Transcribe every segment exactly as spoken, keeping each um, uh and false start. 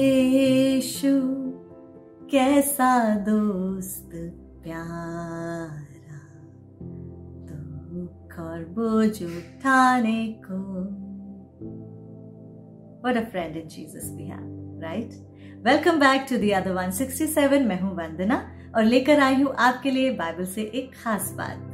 यीशु कैसा दोस्त प्यारा, दुख और बोझ उठाने को। What a friend in Jesus we have, right? Welcome back to the other one sixty-seven। मैं हूं वंदना और लेकर आई हूं आपके लिए बाइबल से एक खास बात।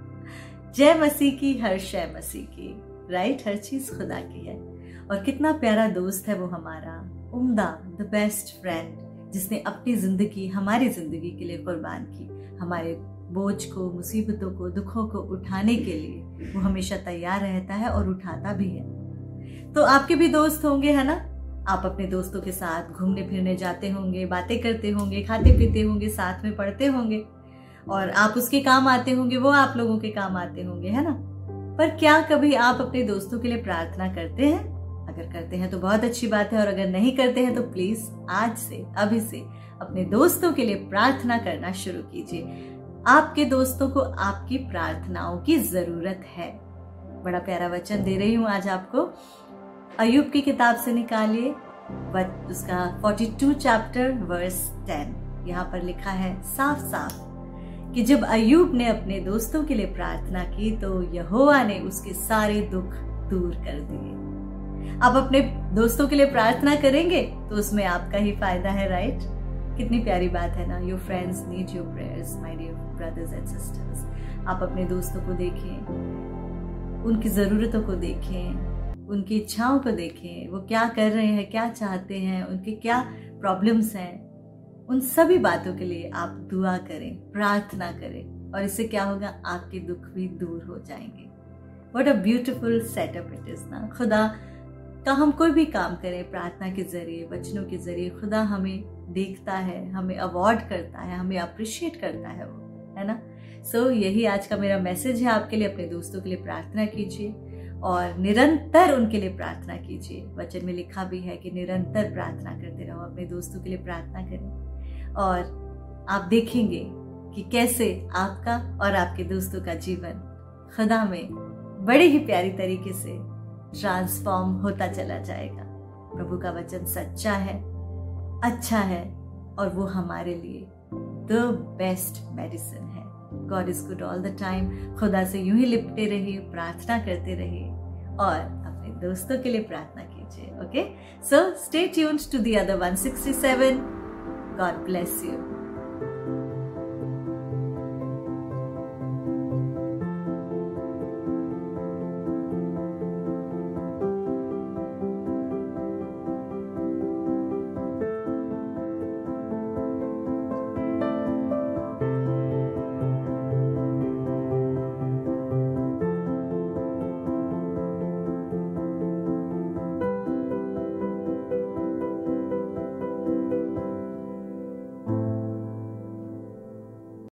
जय मसीह की, हर शय मसीह की, राइट? हर चीज खुदा की है और कितना प्यारा दोस्त है वो हमारा, उम्दा, द बेस्ट फ्रेंड, जिसने अपनी जिंदगी हमारी जिंदगी के लिए कुर्बान की। हमारे बोझ को, मुसीबतों को, दुखों को उठाने के लिए वो हमेशा तैयार रहता है और उठाता भी है। तो आपके भी दोस्त होंगे, है ना? आप अपने दोस्तों के साथ घूमने फिरने जाते होंगे, बातें करते होंगे, खाते पीते होंगे, साथ में पढ़ते होंगे और आप उसके काम आते होंगे, वो आप लोगों के काम आते होंगे, है ना? पर क्या कभी आप अपने दोस्तों के लिए प्रार्थना करते हैं? अगर करते हैं तो बहुत अच्छी बात है और अगर नहीं करते हैं तो प्लीज आज से, अभी से अपने दोस्तों के लिए प्रार्थना करना शुरू कीजिए। आपके दोस्तों को आपकी प्रार्थनाओं की जरूरत है। बड़ा प्यारा वचन दे रही हूं आज आपको, अय्यूब की किताब से निकालिए उसका बयालीस चैप्टर वर्स टेन। यहाँ पर लिखा है साफ साफ कि जब अय्यूब ने अपने दोस्तों के लिए प्रार्थना की तो यहोवा ने उसके सारे दुख दूर कर दिए। आप अपने दोस्तों के लिए प्रार्थना करेंगे तो उसमें आपका ही फायदा है, राइट? कितनी प्यारी बात है ना। Your friends need your prayers, my dear brothers and sisters. आप अपने दोस्तों को देखें, उनकी जरूरतों को देखें, उनकी इच्छाओं को देखें, वो क्या कर रहे हैं, क्या चाहते हैं, उनके क्या प्रॉब्लम्स हैं। उन सभी बातों के लिए आप दुआ करें, प्रार्थना करें और इससे क्या होगा, आपके दुख भी दूर हो जाएंगे। What a beautiful setup it is ना। खुदा का हम कोई भी काम करें प्रार्थना के जरिए, वचनों के जरिए, खुदा हमें देखता है, हमें अवॉर्ड करता है, हमें अप्रिशिएट करता है वो, है ना? सो so, यही आज का मेरा मैसेज है आपके लिए। अपने दोस्तों के लिए प्रार्थना कीजिए और निरंतर उनके लिए प्रार्थना कीजिए। वचन में लिखा भी है कि निरंतर प्रार्थना करते रहो, अपने दोस्तों के लिए प्रार्थना करें और आप देखेंगे कि कैसे आपका और आपके दोस्तों का जीवन खुदा में बड़े ही प्यारी तरीके से ट्रांसफॉर्म होता चला जाएगा। प्रभु का वचन सच्चा है, अच्छा है और वो हमारे लिए द बेस्ट मेडिसिन है। God is good all the time. खुदा से यूं ही लिपटे रहिए, प्रार्थना करते रहिए और अपने दोस्तों के लिए प्रार्थना कीजिए। Okay, so stay tuned to the other one sixty seven. God bless you.